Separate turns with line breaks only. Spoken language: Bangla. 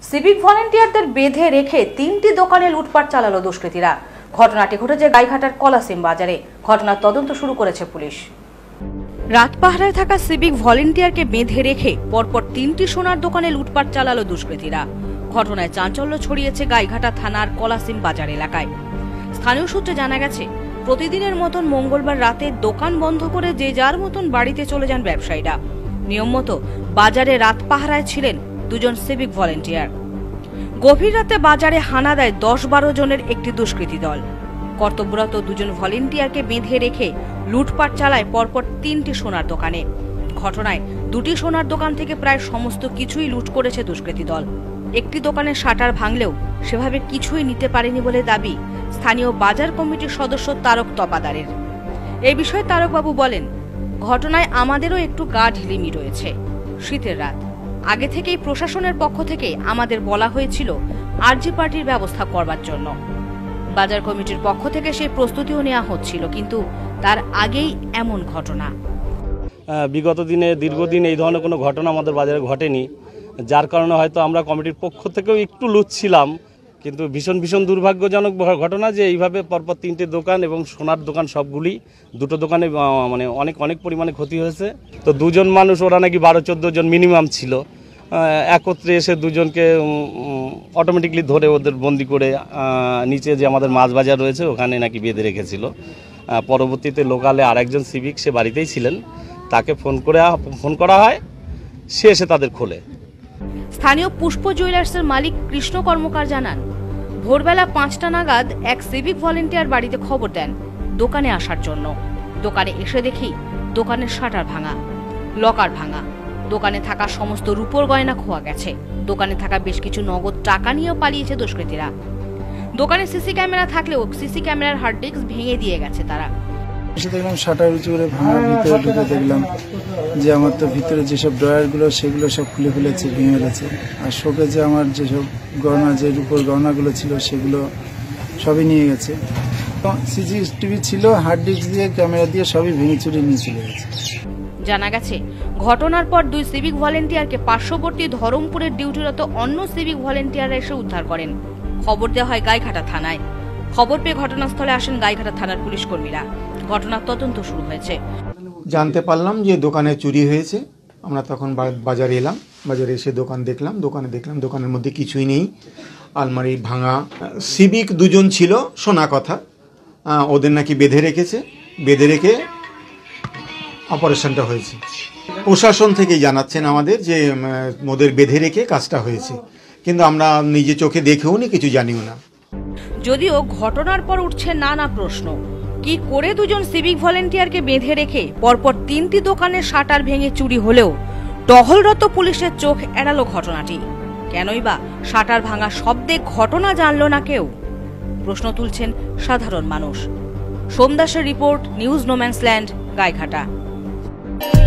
সিভিক ভলেন্টিয়ারদের বেঁধে রেখে 3টি দোকানে লুটপাট চালালো দুষ্কৃতীরা। ঘটনাটি ঘটেছে গাইঘাটার কলাসিম বাজারে। ঘটনার তদন্ত শুরু করেছে পুলিশ। রাত পাহারায় থাকা সিভিক ভলেন্টিয়ারকে বেঁধে রেখে পরপর 3টি সোনার দোকানে লুটপাট চালালো দুষ্কৃতীরা। ঘটনায় চাঞ্চল্য ছড়িয়েছে গাইঘাটা থানার কলাসিম বাজার এলাকায়। স্থানীয় সূত্রে জানা গেছে, প্রতিদিনের মতন মঙ্গলবার রাতে দোকান বন্ধ করে যে যার মতন বাড়িতে চলে যান ব্যবসায়ীরা। নিয়ম মতো বাজারে রাত পাহারায় ছিলেন দুজন সিভিক ভলেন্টিয়ার। গভীর রাতে বাজারে হানা দেয় 10-12 জনের একটি দুষ্কৃতী দল। কর্তব্যরত দুজন ভলেন্টিয়ারকে বেঁধে রেখে লুটপাট চালায় পরপর 3টি সোনার দোকানে। ঘটনায় 2টি সোনার দোকান থেকে প্রায় সমস্ত কিছুই লুট করেছে দুষ্কৃতী দল। একটি দোকানের শাটার ভাঙলেও সেভাবে কিছুই নিতে পারেনি বলে দাবি স্থানীয় বাজার কমিটির সদস্য তারক তপাদারের। এই বিষয়ে তারকবাবু বলেন, ঘটনায় আমাদেরও একটু গা ঢিলিমি রয়েছে। শীতের রাত, আগে থেকেই প্রশাসনের পক্ষ থেকে আমাদের বলা হয়েছিল আরজি পার্টির ব্যবস্থা করবার জন্য। বাজার কমিটির পক্ষ থেকে সেই প্রস্তুতিও নেওয়া হচ্ছিল, কিন্তু তার আগেই এমন ঘটনা।
বিগত দিনে দীর্ঘদিন এই ধরনের কোনো ঘটনা আমাদের বাজারে ঘটেনি, যার কারণে হয়তো আমরা কমিটির পক্ষ থেকেও একটু লুচ্ছিলাম। কিন্তু ভীষণ দুর্ভাগ্যজনক ঘটনা যে এইভাবে পরপর 3টে দোকান এবং সোনার দোকান সবগুলি, 2টো দোকানে মানে অনেক পরিমাণে ক্ষতি হয়েছে। তো দুজন মানুষ, ওরা নাকি 12-14 জন মিনিমাম ছিল, একত্রে এসে দুজনকে অটোমেটিকলি ধরে ওদের বন্দি করে নিচে যে আমাদের মাছ বাজার রয়েছে ওখানে নাকি বেঁধে রেখেছিল। পরবর্তীতে লোকালে আরেকজন সিভিক, সে বাড়িতেই ছিলেন, তাকে ফোন করা হয়, সে এসে তাদের খোলে।
স্থানীয় পুষ্প জুয়েলার্সের মালিক কৃষ্ণ কর্মকার জানান, ভোরবেলা 5টা নাগাদ এক সিভিক ভলেন্টিয়ার বাড়িতে খবর দেন দোকানে আসার জন্য। দোকানে এসে দেখি দোকানের শাটার ভাঙা, লকার ভাঙা, দোকানে থাকা সমস্ত রূপোর গয়না খোয়া গেছে। দোকানে থাকা বেশ কিছু নগদ টাকা নিয়েও পালিয়েছে দুষ্কৃতীরা। দোকানে সিসি ক্যামেরা থাকলেও সিসি ক্যামেরার হার্ড ডিস্ক ভেঙে দিয়ে গেছে তারা।
এসে দেখলাম শাটার উঁচু করে ভাঙা, ভিতরে ঢুকে দেখলাম যে আমার তো ভিতরে যেসব ড্রয়ারগুলো সেগুলো সব খুলে ফেলেছে, ভেঙে গেছে। আর শোকে যে আমার যেসব গয়না, যে রূপোর গয়নাগুলো ছিল সেগুলো সবই নিয়ে গেছে। সিসিটিভি ছিল, হার্ড ডিস্ক দিয়ে, ক্যামেরা দিয়ে সবই ভেঙে চুরি নিয়ে চলে গেছে।
জানা গেছে, ঘটনার পর 2 সিভিক ভলেন্টিয়ারকে পার্শ্ববর্তী ধরমপুরের ডিউটিরত অন্য সিভিক ভলেন্টিয়াররা এসে উদ্ধার করেন। খবর দেওয়া হয় গাইঘাটা থানায়। খবর পেয়ে ঘটনাস্থলে আসেন গাইঘাটা থানার পুলিশ কর্মীরা। ঘটনার তদন্ত শুরু হয়েছে।
জানতে পারলাম যে দোকানে চুরি হয়েছে। আমরা তখন বাজারে এলাম, বাজারে এসে দোকানে দেখলাম দোকানের মধ্যে কিছুই নেই, আলমারি ভাঙা। সিভিক 2 জন ছিল, শোনা কথা, ওদের নাকি বেঁধে রেখে অপারেশনটা হয়েছে। প্রশাসন থেকে জানাচ্ছেন আমাদের যে ওদের বেঁধে রেখে কাজটা হয়েছে, কিন্তু আমরা নিজে চোখে দেখেও নি, কিছু জানিও না।
যদিও ঘটনার পর উঠছে নানা প্রশ্ন। কি করে 2 জন সিভিক ভলেন্টিয়ারকে বেঁধে রেখে পরপর 3টি দোকানের শাটার ভেঙে চুরি হলেও টহলরত পুলিশের চোখ এড়ালো ঘটনাটি? কেনই বা শাটার ভাঙা শব্দে ঘটনা জানলো না কেউ? প্রশ্ন তুলছেন সাধারণ মানুষ। সোমদাসের রিপোর্ট, নিউজ নোম্যান্সল্যান্ড, গাইঘাটা।